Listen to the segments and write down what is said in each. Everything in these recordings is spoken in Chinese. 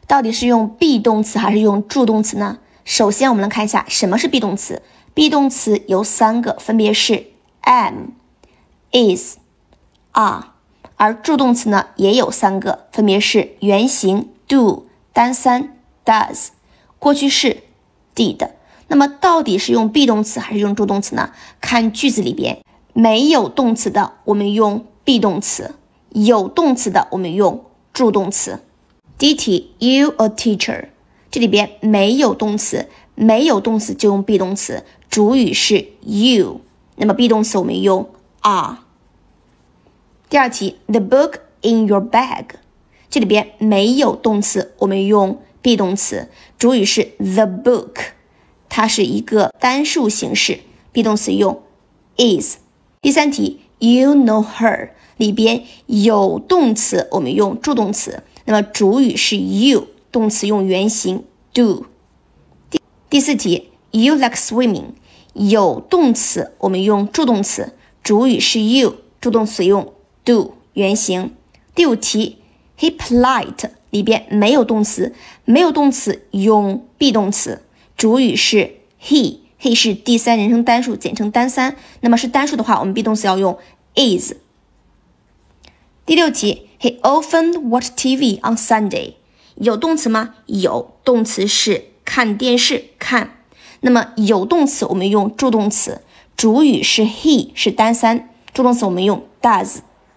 到底是用 be 动词还是用助动词呢？首先我们来看一下什么是 be 动词。be 动词有3个，分别是 am, is, are。而助动词呢也有3个，分别是原形 do、单三 does、过去式 did。那么到底是用 be 动词还是用助动词呢？看句子里边，没有动词的我们用 be 动词，有动词的我们用助动词。第一题 you a teacher， 这里边没有动词，没有动词就用 be 动词，主语是 you， 那么 be 动词我们用 are。第二题 the book in your bag， 这里边没有动词，我们用 be 动词，主语是 the book， 它是一个单数形式， be 动词用 is。第三题 you know her， 里边有动词，我们用助动词，那么主语是 you， 动词用原形 do。第四题 you like swimming， 有动词，我们用助动词，主语是 you， 助动词用do 原形。第五题 he polite， 里边没有动词，没有动词用 be 动词，主语是 he 是第三人称单数，简称单三，那么是单数的话我们 be 动词要用 is。第六题 he often watch TV on Sunday， 有动词吗？有，动词是看电视看，那么有动词我们用助动词，主语是 he 是单三，助动词我们用 does。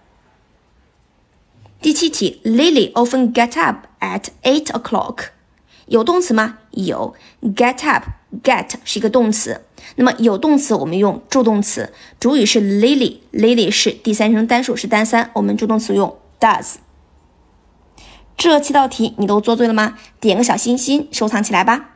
第七题 Lily often get up at 8 o'clock， 有动词吗？有， get up get 是一个动词，那么有动词我们用助动词，主语是 Lily 是第三人称单数是单三，我们助动词用 does。 这7道题你都做对了吗？点个小心心收藏起来吧。